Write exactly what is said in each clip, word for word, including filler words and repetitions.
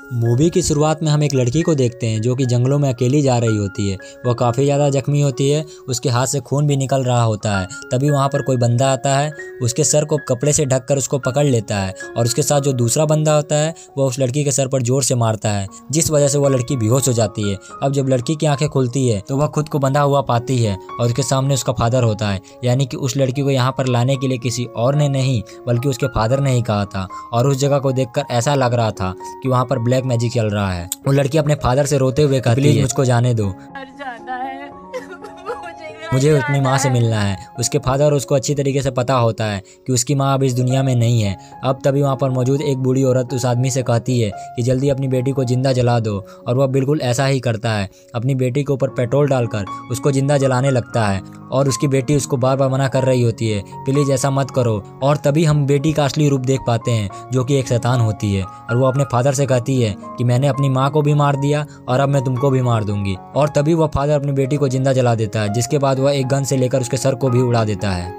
Movie की शुरुआत में हम एक लड़की को देखते हैं जो कि जंगलों में अकेली जा रही होती है। वह काफ़ी ज़्यादा जख्मी होती है, उसके हाथ से खून भी निकल रहा होता है। तभी वहाँ पर कोई बंदा आता है, उसके सर को कपड़े से ढककर उसको पकड़ लेता है और उसके साथ जो दूसरा बंदा होता है वह उस लड़की के सर पर जोर से मारता है, जिस वजह से वह लड़की बेहोश हो जाती है। अब जब लड़की की आंखें खुलती है तो वह खुद को बंधा हुआ पाती है और उसके सामने उसका फादर होता है, यानी कि उस लड़की को यहाँ पर लाने के लिए किसी और ने नहीं बल्कि उसके फादर ने ही कहा था। और उस जगह को देखकर ऐसा लग रहा था कि वहाँ पर ब्लैक मैजिक चल रहा है। वो लड़की अपने फादर से रोते हुए कहती है, प्लीज मुझको जाने दो, मुझे अपनी माँ से मिलना है। उसके फादर उसको अच्छी तरीके से पता होता है कि उसकी माँ अब इस दुनिया में नहीं है। अब तभी वहाँ पर मौजूद एक बूढ़ी औरत उस आदमी से कहती है कि जल्दी अपनी बेटी को जिंदा जला दो, और वह बिल्कुल ऐसा ही करता है। अपनी बेटी के ऊपर पेट्रोल डालकर उसको जिंदा जलाने लगता है और उसकी बेटी उसको बार बार मना कर रही होती है, प्लीज ऐसा मत करो। और तभी हम बेटी का असली रूप देख पाते हैं जो कि एक शैतान होती है, और वो अपने फादर से कहती है कि मैंने अपनी माँ को भी मार दिया और अब मैं तुमको भी मार दूंगी। और तभी वह फादर अपनी बेटी को जिंदा जला देता है, जिसके बाद वह एक गन से लेकर उसके सर को भी उड़ा देता है।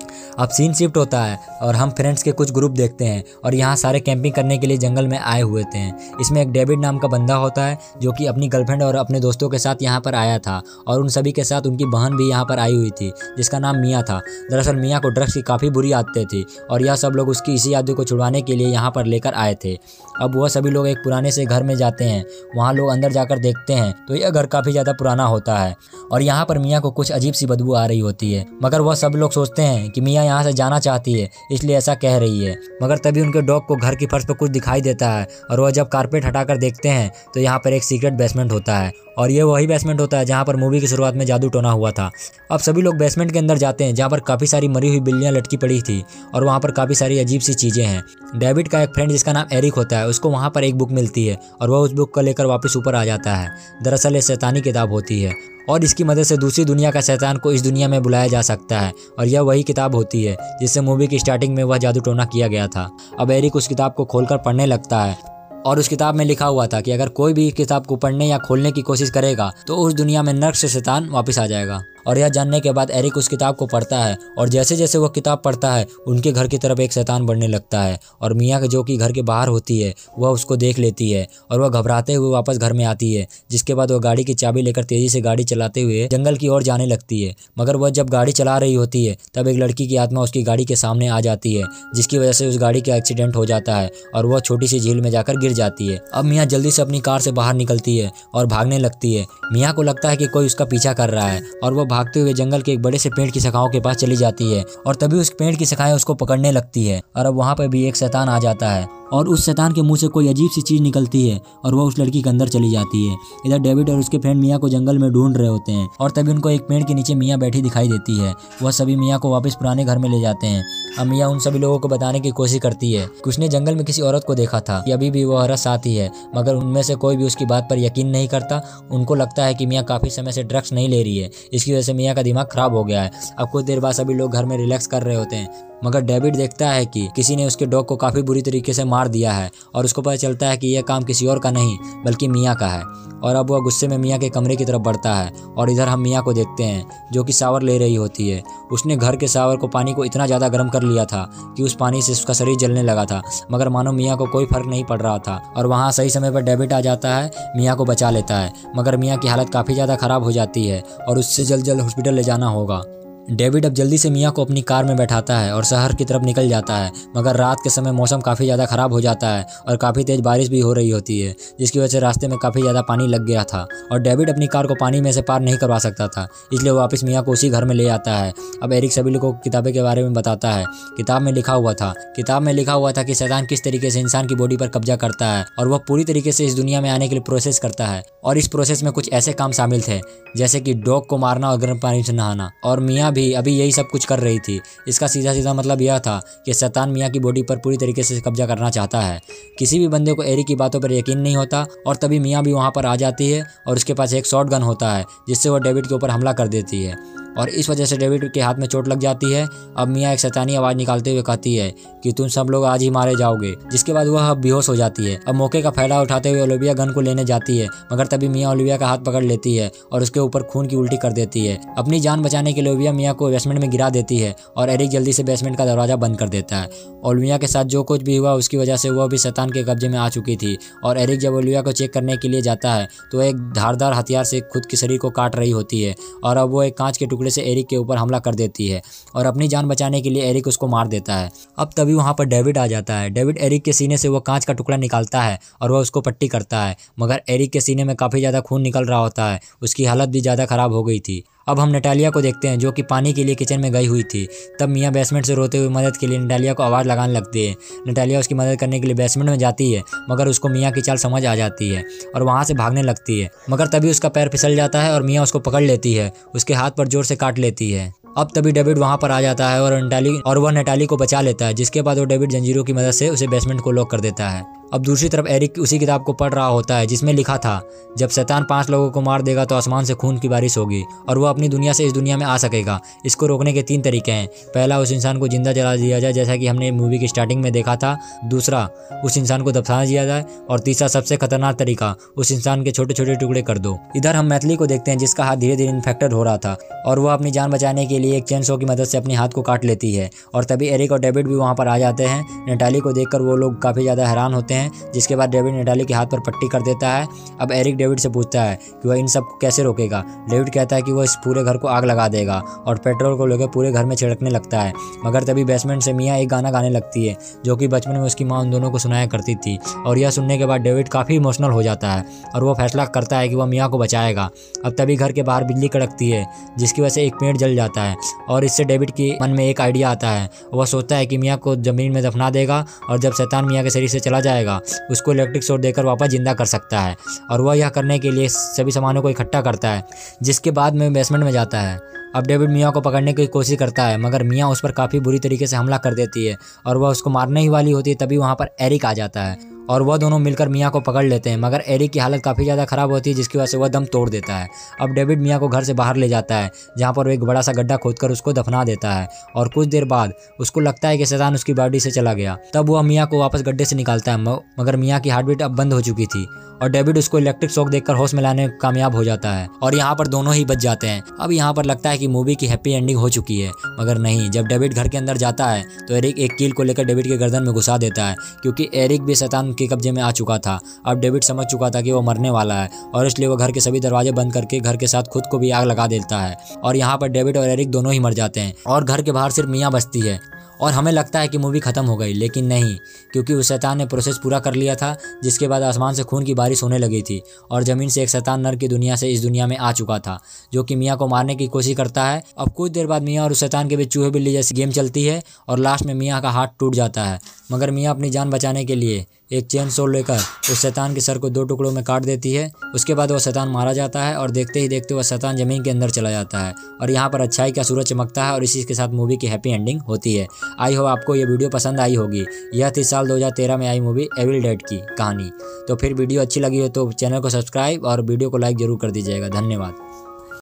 अब सीन शिफ्ट होता है और हम फ्रेंड्स के कुछ ग्रुप देखते हैं और यहाँ सारे कैंपिंग करने के लिए जंगल में आए हुए थे। इसमें एक डेविड नाम का बंदा होता है जो कि अपनी गर्लफ्रेंड और अपने दोस्तों के साथ यहाँ पर आया था, और उन सभी के साथ उनकी बहन भी यहाँ पर आई हुई थी जिसका नाम मिया था। दरअसल मिया को ड्रग्स की काफ़ी बुरी आदतें थी और यह सब लोग उसकी इसी आदत को छुड़वाने के लिए यहाँ पर लेकर आए थे। अब वह सभी लोग एक पुराने से घर में जाते हैं। वहाँ लोग अंदर जाकर देखते हैं तो यह घर काफ़ी ज़्यादा पुराना होता है और यहाँ पर मिया को कुछ अजीब सी बदबू आ रही होती है, मगर वह सब लोग सोचते हैं कि मिया यहाँ से जाना चाहती है इसलिए ऐसा कह रही है। मगर तभी उनके डॉग को घर की फर्श पर कुछ दिखाई देता है और वह जब कारपेट हटाकर देखते हैं तो यहाँ पर एक सीक्रेट बेसमेंट होता है, और ये वही बेसमेंट होता है जहाँ पर मूवी की शुरुआत में जादू टोना हुआ था। अब सभी लोग बेसमेंट के अंदर जाते हैं जहाँ पर काफ़ी सारी मरी हुई बिल्लियाँ लटकी पड़ी थी और वहाँ पर काफ़ी सारी अजीब सी चीज़ें हैं। डेविड का एक फ्रेंड जिसका नाम एरिक होता है, उसको वहाँ पर एक बुक मिलती है और वह उस बुक को लेकर वापस ऊपर आ जाता है। दरअसल ये शैतानी किताब होती है और इसकी मदद से दूसरी दुनिया का शैतान को इस दुनिया में बुलाया जा सकता है, और यह वही किताब होती है जिससे मूवी की स्टार्टिंग में वह जादू टोना किया गया था। अब एरिक उस किताब को खोलकर पढ़ने लगता है और उस किताब में लिखा हुआ था कि अगर कोई भी इस किताब को पढ़ने या खोलने की कोशिश करेगा तो उस दुनिया में नर्क से शैतान वापस आ जाएगा। और यह जानने के बाद एरिक उस किताब को पढ़ता है और जैसे जैसे वह किताब पढ़ता है उनके घर की तरफ एक शैतान बढ़ने लगता है, और मिया जो कि घर के बाहर होती है वह उसको देख लेती है और वह घबराते हुए वापस घर में आती है, जिसके बाद वह गाड़ी की चाबी लेकर तेजी से गाड़ी चलाते हुए जंगल की ओर जाने लगती है। मगर वह जब गाड़ी चला रही होती है तब एक लड़की की आत्मा उसकी गाड़ी के सामने आ जाती है, जिसकी वजह से उस गाड़ी का एक्सीडेंट हो जाता है और वह छोटी सी झील में जाकर गिर जाती है। अब मिया जल्दी से अपनी कार से बाहर निकलती है और भागने लगती है। मिया को लगता है कि कोई उसका पीछा कर रहा है और वह भागते हुए जंगल के एक बड़े से पेड़ की शाखाओं के पास चली जाती है, और तभी उस पेड़ की शाखाएं उसको पकड़ने लगती है और अब वहाँ पर भी एक शैतान आ जाता है और उस शैतान के मुंह से कोई अजीब सी चीज निकलती है और वह उस लड़की के अंदर चली जाती है। इधर डेविड और उसके फ्रेंड मिया को जंगल में ढूंढ रहे होते हैं और तभी उनको एक पेड़ के नीचे मिया बैठी दिखाई देती है। वह सभी मिया को वापस पुराने घर में ले जाते हैं। अब मिया उन सभी लोगों को बताने की कोशिश करती है कि उसने जंगल में किसी औरत को देखा था कि अभी भी वह औरत साथ ही है, मगर उनमें से कोई भी उसकी बात पर यकीन नहीं करता। उनको लगता है कि मिया काफी समय से ड्रग्स नहीं ले रही है, इसकी वजह से मिया का दिमाग खराब हो गया है। अब कुछ देर बाद सभी लोग घर में रिलैक्स कर रहे होते हैं, मगर डेविड देखता है कि किसी ने उसके डॉग को काफ़ी बुरी तरीके से मार दिया है और उसको पता चलता है कि यह काम किसी और का नहीं बल्कि मिया का है। और अब वह गुस्से में मिया के कमरे की तरफ बढ़ता है और इधर हम मिया को देखते हैं जो कि शावर ले रही होती है। उसने घर के शावर को पानी को इतना ज़्यादा गर्म कर लिया था कि उस पानी से उसका शरीर जलने लगा था, मगर मानो मिया को कोई फर्क नहीं पड़ रहा था। और वहाँ सही समय पर डेविड आ जाता है, मिया को बचा लेता है, मगर मिया की हालत काफ़ी ज़्यादा ख़राब हो जाती है और उससे जल्द जल्द हॉस्पिटल ले जाना होगा। डेविड अब जल्दी से मिया को अपनी कार में बैठाता है और शहर की तरफ निकल जाता है, मगर रात के समय मौसम काफ़ी ज़्यादा ख़राब हो जाता है और काफ़ी तेज़ बारिश भी हो रही होती है, जिसकी वजह से रास्ते में काफ़ी ज़्यादा पानी लग गया था और डेविड अपनी कार को पानी में से पार नहीं करवा सकता था, इसलिए वो वापस मिया को उसी घर में ले आता है। अब एरिक सभी लोगों को किताबें के बारे में बताता है। किताब में लिखा हुआ था किताब में लिखा हुआ था कि शैतान किस तरीके से इंसान की बॉडी पर कब्जा करता है और वह पूरी तरीके से इस दुनिया में आने के लिए प्रोसेस करता है, और इस प्रोसेस में कुछ ऐसे काम शामिल थे जैसे कि डॉग को मारना और गर्म पानी से नहाना, और मिया भी अभी यही सब कुछ कर रही थी। इसका सीधा सीधा मतलब यह था कि शैतान मिया की बॉडी पर पूरी तरीके से कब्जा करना चाहता है। किसी भी बंदे को एरिक की बातों पर यकीन नहीं होता और तभी मिया भी वहां पर आ जाती है और उसके पास एक शॉटगन होता है जिससे वह डेविड के ऊपर हमला कर देती है। और इस वजह से डेविड के हाथ में चोट लग जाती है। अब मियाँ एक शैतानी आवाज़ निकालते हुए कहती है कि तुम सब लोग आज ही मारे जाओगे, जिसके बाद वह बेहोश हो जाती है। अब मौके का फायदा उठाते हुए ओलिविया गन को लेने जाती है, मगर तभी मियाँ ओलिविया का हाथ पकड़ लेती है और उसके ऊपर खून की उल्टी कर देती है। अपनी जान बचाने के लिए ओलिविया मियाँ को बेसमेंट में गिरा देती है और एरिक जल्दी से बेसमेंट का दरवाजा बंद कर देता है। ओलिविया के साथ जो कुछ भी हुआ उसकी वजह से वह भी शैतान के कब्जे में आ चुकी थी और एरिक जब ओलिविया को चेक करने के लिए जाता है तो एक धारदार हथियार से खुद के शरीर को काट रही होती है और अब वो एक कांच के टुकड़े से एरिक के ऊपर हमला कर देती है और अपनी जान बचाने के लिए एरिक उसको मार देता है। अब तभी वहाँ पर डेविड आ जाता है। डेविड एरिक के सीने से वो कांच का टुकड़ा निकालता है और वह उसको पट्टी करता है, मगर एरिक के सीने में काफ़ी ज़्यादा खून निकल रहा होता है। उसकी हालत भी ज़्यादा ख़राब हो गई थी। अब हम नटालिया को देखते हैं जो कि पानी के लिए किचन में गई हुई थी। तब मियाँ बेसमेंट से रोते हुए मदद के लिए नटालिया को आवाज़ लगाने लगती है। नटालिया उसकी मदद करने के लिए बेसमेंट में जाती है, मगर उसको मियाँ की चाल समझ आ जाती है और वहाँ से भागने लगती है, मगर तभी उसका पैर फिसल जाता है और मियाँ उसको पकड़ लेती है, उसके हाथ पर जोर से काट लेती है। अब तभी डेविड वहाँ पर आ जाता है और नटाली और वह नटाली को बचा लेता है, जिसके बाद वो डेविड जंजीरों की मदद से उसे बेसमेंट को लॉक कर देता है। अब दूसरी तरफ एरिक उसी किताब को पढ़ रहा होता है जिसमें लिखा था जब शैतान पांच लोगों को मार देगा तो आसमान से खून की बारिश होगी और वह अपनी दुनिया से इस दुनिया में आ सकेगा। इसको रोकने के तीन तरीके हैं। पहला, उस इंसान को जिंदा जला दिया जाए जैसा कि हमने मूवी की स्टार्टिंग में देखा था। दूसरा, उस इंसान को दफना दिया जाए। और तीसरा, सबसे खतरनाक तरीका, उस इंसान के छोटे छोटे टुकड़े कर दो। इधर हम मैथिली को देखते हैं जिसका हाथ धीरे धीरे इन्फेक्टेड हो रहा था और वह अपनी जान बचाने के लिए एक चेन सॉ की मदद से अपने हाथ को काट लेती है और तभी एरिक और डेविड भी वहाँ पर आ जाते हैं। नटाली को देखकर वो लोग काफ़ी ज़्यादा हैरान होते हैं, जिसके बाद डेविड नटाली के हाथ पर पट्टी कर देता है। अब एरिक डेविड से पूछता है कि वह इन सब को कैसे रोकेगा। डेविड कहता है कि वह इस पूरे घर को आग लगा देगा और पेट्रोल को लेकर पूरे घर में छिड़कने लगता है, मगर तभी बेसमेंट से मियाँ एक गाना गाने लगती है जो कि बचपन में उसकी माँ उन दोनों को सुनाया करती थी। और यह सुनने के बाद डेविड काफ़ी इमोशनल हो जाता है और वह फैसला करता है कि वह मियाँ को बचाएगा। अब तभी घर के बाहर बिजली कड़कती है जिसकी वजह से एक पेड़ जल जाता है और इससे डेविड के मन में एक आइडिया आता है। वह सोचता है कि मियाँ को ज़मीन में दफना देगा और जब शैतान मियाँ के शरीर से चला जाएगा उसको इलेक्ट्रिक शॉक देकर वापस जिंदा कर सकता है। और वह यह करने के लिए सभी सामानों को इकट्ठा करता है, जिसके बाद में बेसमेंट में जाता है। अब डेविड मियाँ को पकड़ने की कोशिश करता है, मगर मियाँ उस पर काफ़ी बुरी तरीके से हमला कर देती है और वह उसको मारने ही वाली होती है। तभी वहाँ पर एरिक आ जाता है और वह दोनों मिलकर मियाँ को पकड़ लेते हैं, मगर एरिक की हालत काफ़ी ज़्यादा ख़राब होती है जिसकी वजह से वह दम तोड़ देता है। अब डेविड मियाँ को घर से बाहर ले जाता है जहाँ पर वो एक बड़ा सा गड्ढा खोदकर उसको दफना देता है और कुछ देर बाद उसको लगता है कि शैतान उसकी बॉडी से चला गया। तब वह मियाँ को वापस गड्ढे से निकालता है, मगर मियाँ की हार्ट बीट अब बंद हो चुकी थी और डेविड उसको इलेक्ट्रिक शॉक देकर होश में लाने में कामयाब हो जाता है और यहाँ पर दोनों ही बच जाते हैं। अब यहाँ पर लगता है कि मूवी की हैप्पी एंडिंग हो चुकी है, मगर नहीं। जब डेविड घर के अंदर जाता है तो एरिक एक कील को लेकर डेविड के गर्दन में घुसा देता है, क्योंकि एरिक भी शैतान के कब्जे में आ चुका था। अब डेविड समझ चुका था कि वो मरने वाला है और इसलिए वो घर के सभी दरवाजे बंद करके घर के साथ खुद को भी आग लगा देता है और यहाँ पर डेविड और एरिक दोनों ही मर जाते हैं और घर के बाहर सिर्फ मियाँ बचती है। और हमें लगता है कि मूवी ख़त्म हो गई, लेकिन नहीं, क्योंकि उस शैतान ने प्रोसेस पूरा कर लिया था, जिसके बाद आसमान से खून की बारिश होने लगी थी और ज़मीन से एक शैतान नर की दुनिया से इस दुनिया में आ चुका था जो कि मियाँ को मारने की कोशिश करता है। अब कुछ देर बाद मियाँ और उस शैतान के बीच चूहे बिल्ली जैसी गेम चलती है और लास्ट में मियाँ का हाथ टूट जाता है, मगर मियाँ अपनी जान बचाने के लिए एक चेन सॉ लेकर उस शैतान के सर को दो टुकड़ों में काट देती है। उसके बाद वह शैतान मारा जाता है और देखते ही देखते वह शैतान ज़मीन के अंदर चला जाता है और यहाँ पर अच्छाई का सूरज चमकता है और इसी के साथ मूवी की हैप्पी एंडिंग होती है। आई हो आपको ये वीडियो पसंद आई होगी। यह थी साल दो हज़ार तेरह में आई मूवी एविल डेड की कहानी। तो फिर वीडियो अच्छी लगी हो तो चैनल को सब्सक्राइब और वीडियो को लाइक ज़रूर कर दीजिएगा। धन्यवाद।